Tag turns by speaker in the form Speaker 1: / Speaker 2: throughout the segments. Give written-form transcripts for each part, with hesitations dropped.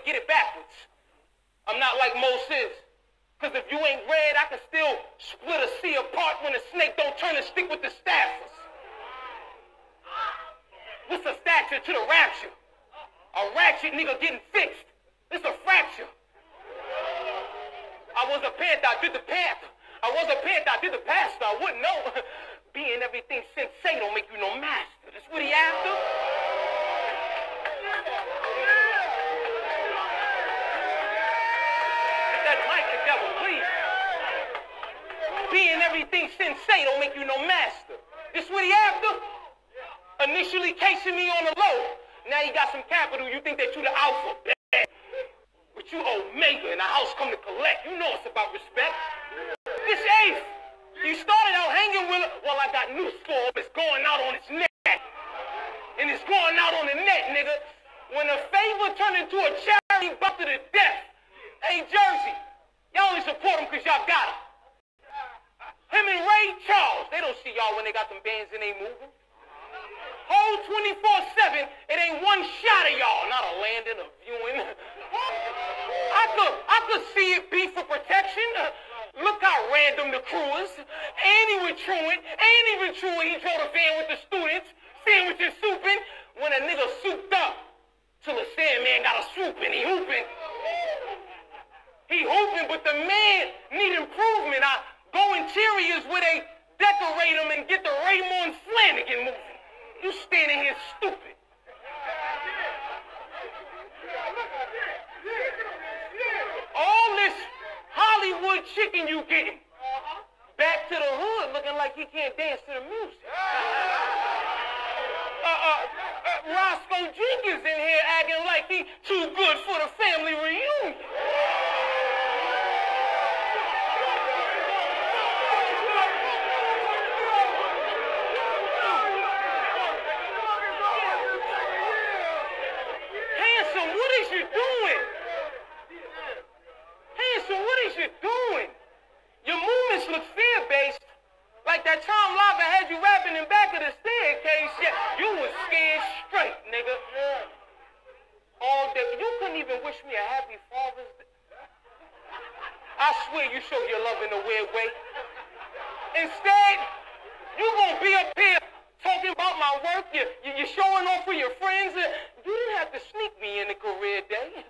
Speaker 1: get it backwards. I'm not like Moses. Because if you ain't red, I can still split a sea apart when a snake don't turn and stick with the staffers. What's a stature to the rapture? A ratchet nigga getting fixed. It's a fracture. I was a panther, I did the panther. I was a panther, I did the pastor. I wouldn't know. Being everything sensei don't make you no master. That's what he after. Being everything sensei don't make you no master. This what he after? Initially casing me on the low. Now you got some capital, you think that you the alpha. Bad. But you Omega and the house come to collect. You know it's about respect. This eighth. You started out hanging with her. Well, I got news for him. It's going out on its neck. And it's going out on the net, nigga. When a favor turned into a charity buck to the death. Hey, Jersey, y'all only support him because y'all got him. Him and Ray Charles, they don't see y'all when they got them bands and they moving. Whole 24/7, it ain't one shot of y'all, not a landing, a viewing. I could see it be for protection. Look how random the crew is. Ain't even truant, he drove the van with the students, sandwiches souping, when a nigga souped up, till the Sandman got a swoop and he hooping. He hooping, but the man need improvement. I go interiors where they decorate them and get the Raymond Flanagan moving. You standing here stupid. All this Hollywood chicken you getting. Back to the hood looking like he can't dance to the music. Roscoe Jenkins in here acting like he too good for the family reunion. Your movements look fear-based. Like that time Lava had you rapping in back of the staircase. Yeah, you was scared straight, nigga. All day. You couldn't even wish me a happy Father's Day. I swear you show your love in a weird way. Instead, you gonna be up here talking about my work. You're showing off for your friends. You didn't have to sneak me in the career day.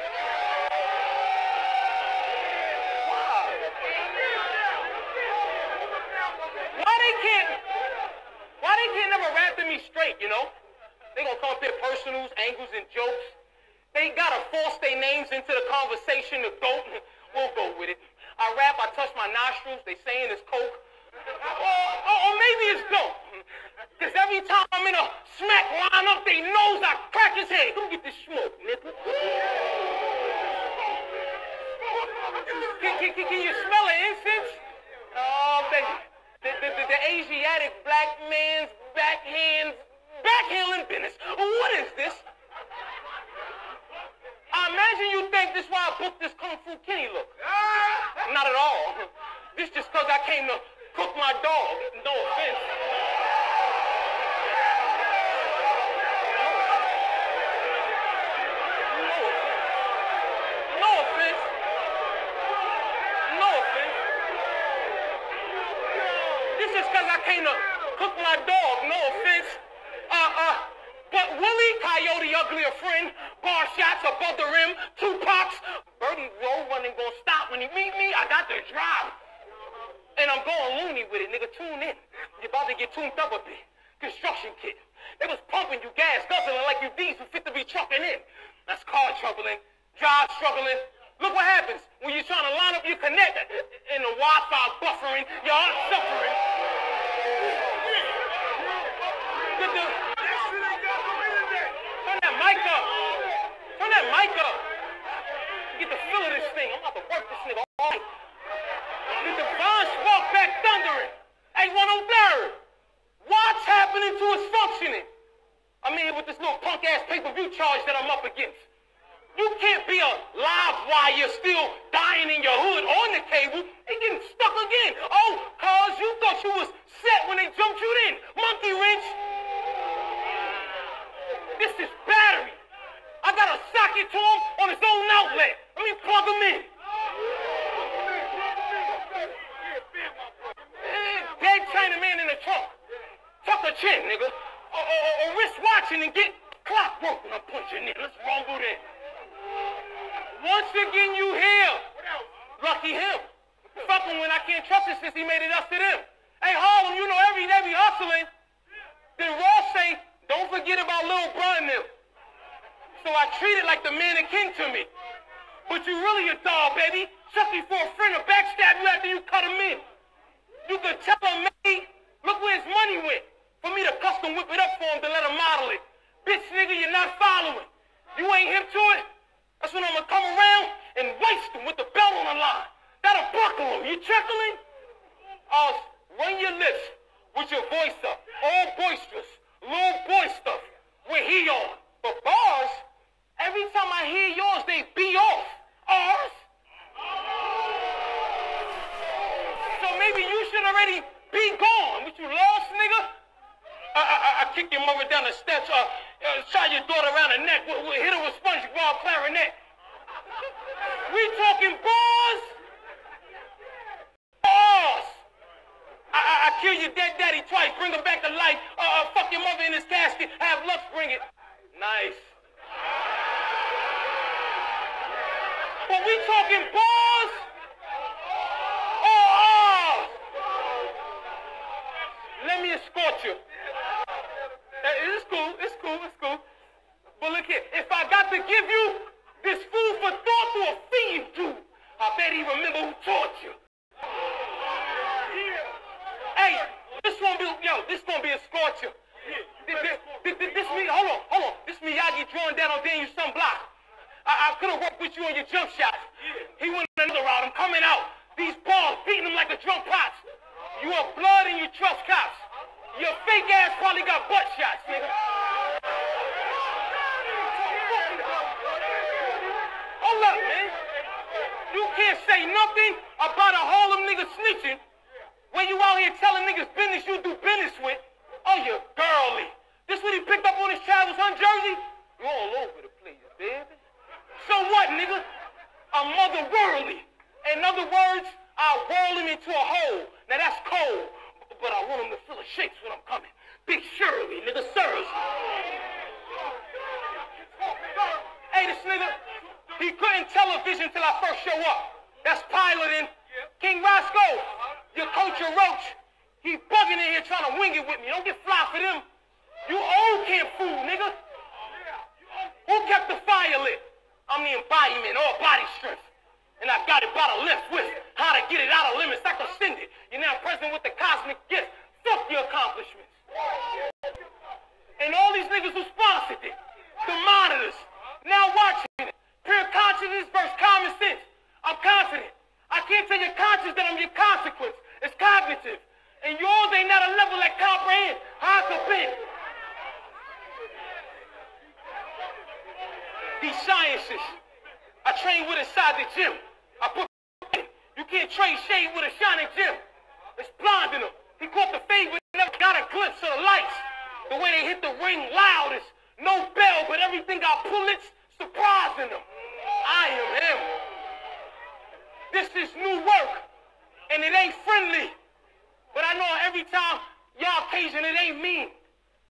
Speaker 1: Why they can't never rap to me straight, you know? They gonna come up here personals, angles, and jokes. They gotta force their names into the conversation to go. We'll go with it. I rap, I touch my nostrils, they saying it's coke. Or maybe it's dope. Cause every time I'm in a smack line up their nose, I crack his head. Come get this smoke, nigga. Can you smell the incense? Oh, baby. The Asiatic black man's backhandling business. What is this? I imagine you think this is why I booked this Kung Fu Kenny look. Not at all. This just because I came to cook my dog. No offense. No offense. This is because I came to cook my dog, no offense. But Willie, Coyote, uglier friend, bar shots above the rim, Tupac's, Birdie Roll running gonna stop when he meet me, I got the drop. And I'm going loony with it, nigga, tune in. You're about to get tuned up a bit. Construction kit. They was pumping you gas, guzzling like you diesel fit to be trucking in. That's car troubling, drive struggling. Look what happens when you're trying to line up your connect and the Wi-Fi buffering, your heart suffering. Turn that mic up. Turn that mic up. Get the feel of this thing. I'm about to work this nigga all night. The divine spark back thundering. Hey, 103rd. What's happening to his functioning? I'm in here with this little punk-ass pay-per-view charge that I'm up against. You can't be a live wire still dying in your hood on the cable and getting stuck again. Oh, cause you thought you was set when they jumped you in. Monkey wrench. This is battery. I got a socket it to him on his own outlet. Let me plug him in. Dead Chinaman in the trunk. Tuck a chin, nigga. Or wrist watching and get clockwork when I'm punching in. Let's rumble there. Once again, you here. Lucky him. Fuck him when I can't trust him since he made it us to them. Hey, Harlem, you know every day we hustling. Then Ross say, don't forget about Lil Bron them. So I treat it like the man and king to me. But you really a dog, baby. Chucky for a friend to backstab you after you cut him in. You could tell him, mate, look where his money went. For me to custom whip it up for him to let him model it. Bitch, nigga, you're not following. You ain't hip to it? That's when I'm gonna come around and waste him with the belt on the line. That'll buckle him. You chuckling? Run your lips with your voice up. All boisterous. Little boy stuff. Where he on. But bars, every time I hear yours, they be off. Ours? So maybe you should already be gone. What, you lost, nigga? I kick your mother down the steps, shot your daughter around the neck, hit her with SpongeBob clarinet. We talking bars? Bars! I kill your dead daddy twice, bring him back to life, fuck your mother in his casket, have Lux bring it. Nice. But we talking bars? Let me escort you. It's cool, it's cool, it's cool. But look here, if I got to give you this food for thought to a fiend dude, I bet he remember who taught you. Hey, this gonna be a scorcher. This me, hold on. This Miyagi drawing down on Daniel's sunblock. I could have worked with you on your jump shots. He went another route, I'm coming out. These balls beating him like a drum pots. You have blood and you trust cops. Your fake ass probably got butt shots, nigga. Hold up, man. You can't say nothing about a Harlem nigga snitching when you out here telling niggas business you do business with. Oh, you're girly. This what he picked up on his child's son jersey? You all over the place, baby. So what, nigga? I'm mother-worldly. In other words, I'll roll him into a hole. Now that's cold, but I want him to feel the shakes when I'm coming. Big Shirley, nigga, sirs. Hey, this nigga, he couldn't television till I first show up. That's piloting. King Roscoe, your coach, your roach, he bugging in here trying to wing it with me. Don't get fly for them. You old can't fool, nigga. Who kept the fire lit? I'm the embodiment, all body strength. And I got it by the left with how to get it out of limits. I can send it. You're now present with the cosmic gift. Fuck your accomplishments. And all these niggas who sponsored it. The monitors. Now watching it. Pure consciousness versus common sense. I'm confident. I can't tell your conscience that I'm your consequence. It's cognitive. And yours ain't at a level that comprehend how I could be. These sciences I train with inside the gym. I put in. You can't trade shade with a shining gem. It's blinding him. He caught the fade but never got a glimpse of the lights. The way they hit the ring loudest. No bell, but everything got bullets surprising him. I am him. This is new work, and it ain't friendly. But I know every time y'all occasion it ain't mean.